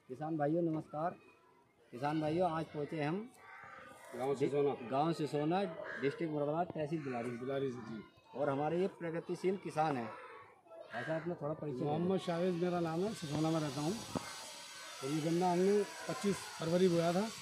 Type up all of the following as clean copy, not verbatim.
किसान भाइयों नमस्कार। किसान भाइयों आज पहुँचे हम गांव सिसोना डिस्ट्रिक्ट मुरादाबाद तहसील बिलारी से जी। और हमारे ये प्रगतिशील किसान हैं। ऐसा अपना थोड़ा परिचय। मोहम्मद शावेज मेरा नाम है, सिसोना में रहता हूँ। और ये गन्ना हमने 25 फरवरी बोया था,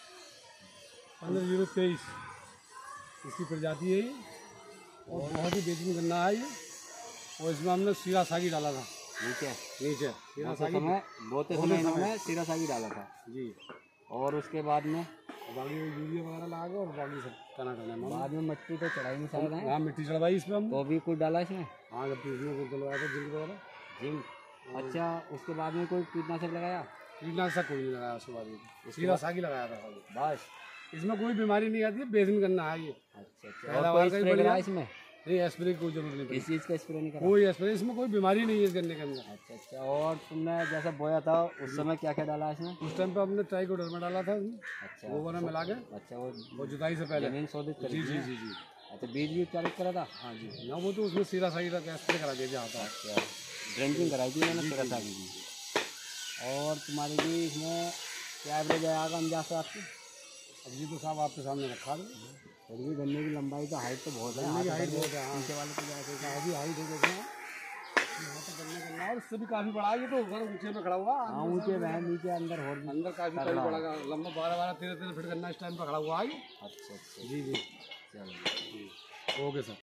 15/023 इसकी प्रजाति है ये। और बहुत ही बेहतरीन गन्ना है ये। और इसमें हमने सीरा सागी डाला था नीचे सीरा सागी बोते समय इन्होंने सीरा सागी डाला था जी। और उसके बाद में बाकी यूरिया वगैरह लगा के और बाकी सब टना बाद में मिट्टी तो चढ़ाई में शायद है। हाँ मिट्टी चढ़वाई इसमें हम। तो भी कुछ डाला इसमें। हाँ जब इसमें कुछ डलवाया था जिंक वगैरह जिंक। अच्छा उसके बाद में कोई कीटनाशक लगाया? कीटनाशक कोई नहीं लगाया उसके बाद में, सीरा सागी लगाया था बस। इसमें कोई बीमारी नहीं आती है, बेहतरीन गन्ना है ये। अच्छा और कोई स्प्रे करा इसमें? नहीं स्प्रे की कोई जरूरत नहीं। इस चीज़ का स्प्रे नहीं करा? कोई स्प्रे इसमें कोई बीमारी नहीं है इस गन्ने के अंदर। अच्छा और तुमने जैसा बोया था उस समय क्या क्या डाला इसमें? उस टाइम पे हमने ट्राइकोडर्मा डाला था उसमें। अच्छा गोबर में मिला के। अच्छा वो जुताई से पहले जमीन शोधित कर जी जी जी जी। अच्छा बीज भी उपचारित करा था? हाँ जी ना, वो तो उसमें सीरा सागी का स्प्रे करा दिया जाता है। अच्छा ड्रिंकिंग कराई थी मैंने सीरा सागी की। और तुम्हारी भी इसमें क्या एवरेज आएगा अंदाज से आपकी? अब ये तो साहब आपके सामने रखा दो। फिर भी गन्ने की लंबाई तो हाइट तो बहुत है। गन्ने की हाइट बहुत है। हाँ नीचे वाले को जाके अभी हाइट है देखो यहाँ पे गन्ने गन्ना और इससे भी काफ़ी बड़ा है ये तो घर ऊँचे पे खड़ा हुआ। हाँ ऊँचे में है, नीचे अंदर और भी अंदर काफ़ी बड़ा लंबा 12-13 फीट गन्ना इस टाइम पे खड़ा हुआ है। अच्छा जी जी चलो ओके सर।